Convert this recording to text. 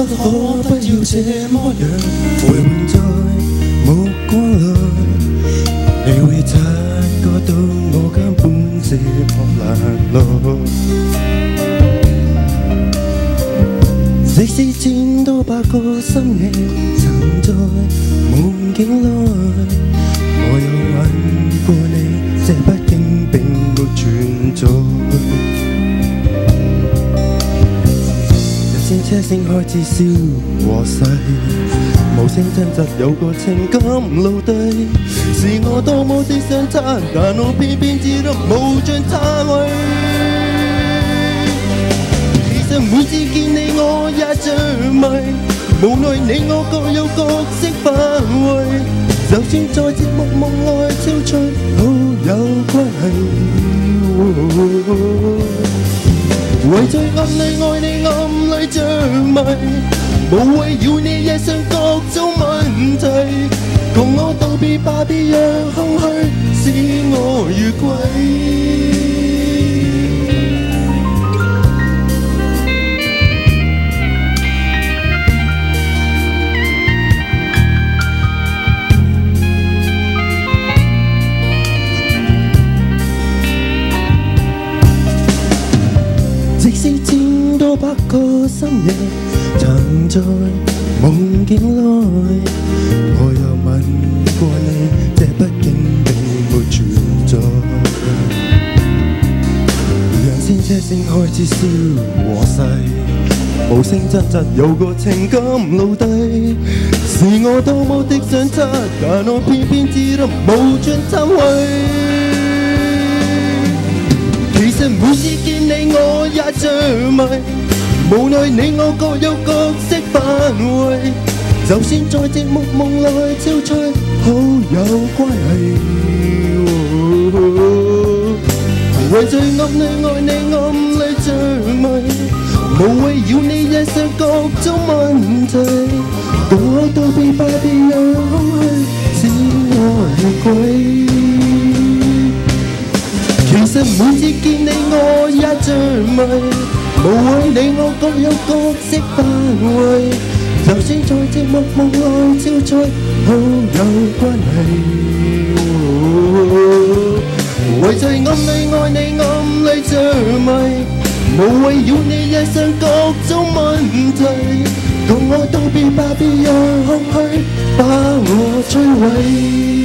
不可不要這麼樣，回換在目光裏，你會察覺到我根本是破爛路。即使千多百個深夜曾在夢境內，我有吻過你，這畢竟並沒存在。車聲開始消和逝，無聲掙扎有個情感奴隸，是我多麼的想他，但我偏偏知道無盡他愛。其實每次見你我也着迷，無奈你我各有角色範圍，就算在節目夢內超出好有關係。為在暗裏愛你，暗裏着迷，無謂要你惹上各種問題，共我道別吧，別讓空虛使我越軌。即使千多百個深夜曾在夢境內，我又吻過你，這畢竟並沒存在。讓先車聲開始消和逝，無聲掙扎有個情感奴隸，是我多麼的想他，但我偏偏知道無盡貪悔。其實每次見你我也着迷，無奈你我各有角色範圍，就算在寂寞夢內超出好有關係。為在暗裏愛你，暗裏着迷，無謂要你惹上各種問題，共我道別吧，別讓空虛使我越軌。其實每次見你我也着迷，無謂你我各有角色範圍，就算在寂寞夢內超出好有關係。為在暗裏愛你，暗裏着迷，無謂要你惹上各種問題，共我道別吧，別讓空虛把我摧毀。